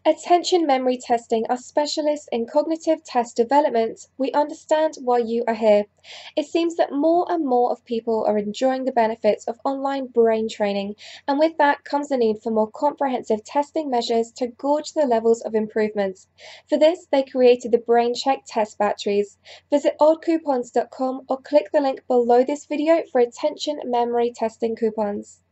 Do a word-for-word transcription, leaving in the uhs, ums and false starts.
Attention memory testing are specialists in cognitive test development. We understand why you are here. It seems that more and more of people are enjoying the benefits of online brain training, and with that comes the need for more comprehensive testing measures to gauge the levels of improvement. For this, they created the BrainCheck test batteries. Visit odd coupons dot com or click the link below this video for attention memory testing coupons.